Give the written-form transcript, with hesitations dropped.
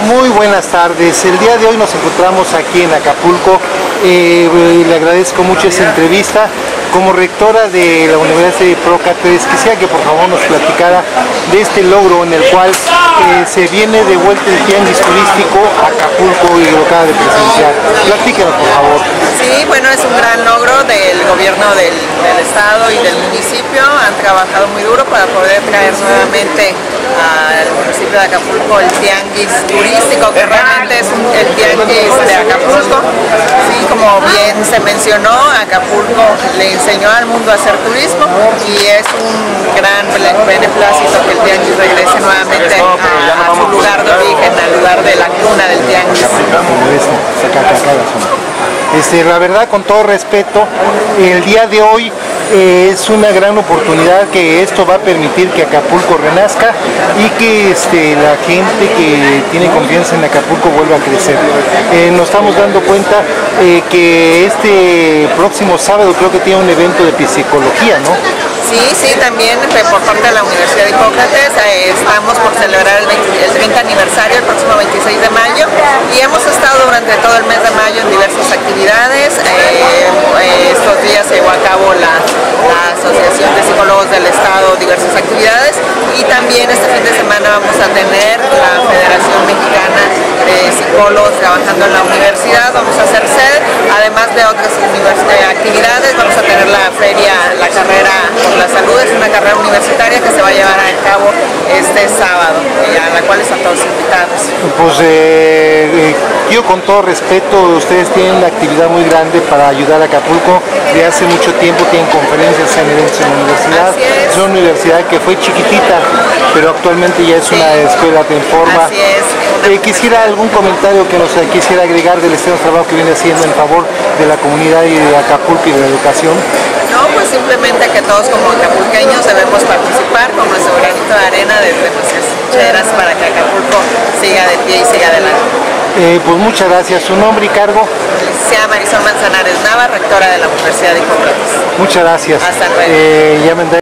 Muy buenas tardes. El día de hoy nos encontramos aquí en Acapulco. Le agradezco mucho esta entrevista. Como rectora de la Universidad de Hipócrates, quisiera que por favor nos platicara de este logro en el cual se viene de vuelta el tianguis turístico a Acapulco y lo acaba de presenciar. Platíquenos por favor. Sí, bueno, es un gran logro del gobierno del estado y del municipio. Han trabajado muy duro para poder traer nuevamente al municipio de Acapulco el tianguis turístico, que realmente es el tianguis de Acapulco. Sí, como bien se mencionó, Acapulco le enseñó al mundo a hacer turismo y es un gran beneplácito que el tianguis regrese nuevamente a su lugar de origen, al lugar de la cuna del tianguis. La verdad, con todo respeto, el día de hoy es una gran oportunidad que esto va a permitir que Acapulco renazca y que la gente que tiene confianza en Acapulco vuelva a crecer. Nos estamos dando cuenta que este próximo sábado creo que tiene un evento de psicología, ¿no? Sí, también por parte de la Universidad de Hipócrates estamos por celebrar el 30 aniversario el próximo 26 de mayo y hemos estado durante todo el mes de mayo en diversas actividades. Estos días se llevó a cabo la Asociación de Psicólogos del Estado, diversas actividades, y también este fin de semana vamos a tener la Federación Mexicana de Psicólogos trabajando en la universidad. Vamos a hacer sede, además de otras actividades. Vamos a tener la feria, la carrera por la salud, es una carrera universitaria que se va a llevar a cabo este sábado, a la cual están todos invitados. Pues yo con todo respeto, ustedes tienen una actividad muy grande para ayudar a Acapulco. De hace mucho tiempo tienen conferencias en eventos en la universidad. Es una universidad que fue chiquitita, pero actualmente ya es una escuela en forma. Así es. Quisiera algún comentario que nos quisiera agregar del extenso trabajo que viene haciendo en favor de la comunidad y de Acapulco y de la educación. No, pues simplemente que todos como acapulqueños debemos participar con nuestro granito de arena desde nuestras trincheras para que Acapulco siga de pie y siga adelante. Pues muchas gracias. ¿Su nombre y cargo? Licenciada Marisol Manzanares Nava, rectora de la Universidad de Hipócrates. Muchas gracias. Hasta luego.